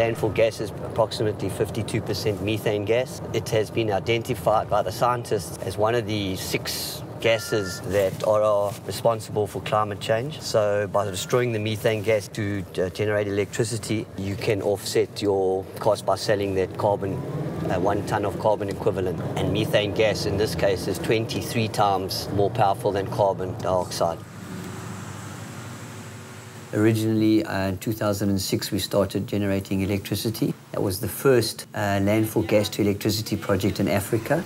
landfill gas is approximately 52% methane gas. It has been identified by the scientists as one of the 6 gases that are responsible for climate change. So by destroying the methane gas to generate electricity, you can offset your cost by selling that carbon, 1 ton of carbon equivalent. And methane gas in this case is 23 times more powerful than carbon dioxide. Originally, in 2006, we started generating electricity. That was the first landfill gas to electricity project in Africa.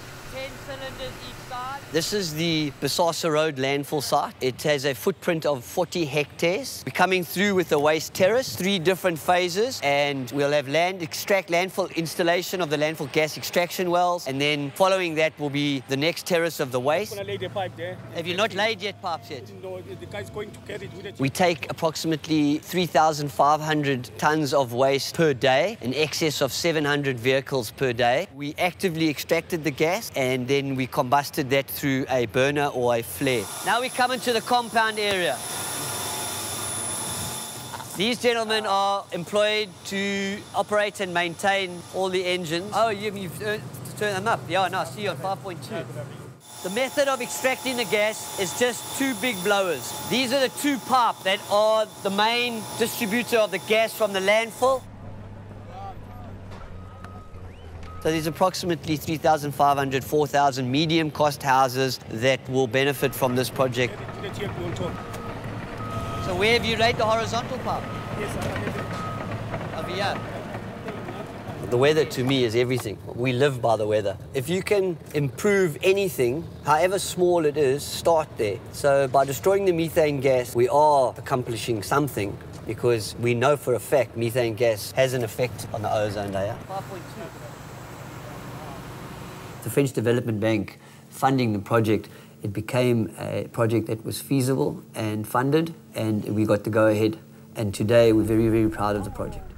This is the Bosasa Road landfill site. It has a footprint of 40 hectares. We're coming through with the waste terrace, 3 different phases, and we'll have landfill installation of the landfill gas extraction wells, and then following that will be the next terrace of the waste. I'm gonna lay the pipe there. Have you not laid yet pipes yet? No, the guy's going to carry it with it. We take approximately 3,500 tons of waste per day, in excess of 700 vehicles per day. We actively extracted the gas, and then we combusted that through a burner or a flare. Now we come into the compound area. These gentlemen are employed to operate and maintain all the engines. Oh, you've turned them up. Yeah, no, I see you on 5.2. The method of extracting the gas is just 2 big blowers. These are the 2 pipes that are the main distributor of the gas from the landfill. So there's approximately 3,500, 4,000 medium-cost houses that will benefit from this project. So where have you laid the horizontal pipe? Yes, I have it. Over here. The weather to me is everything. We live by the weather. If you can improve anything, however small it is, start there. So by destroying the methane gas, we are accomplishing something, because we know for a fact methane gas has an effect on the ozone layer. 5.2. The French Development Bank funding the project, it became a project that was feasible and funded, and we got the go-ahead. And today we're very, very proud of the project.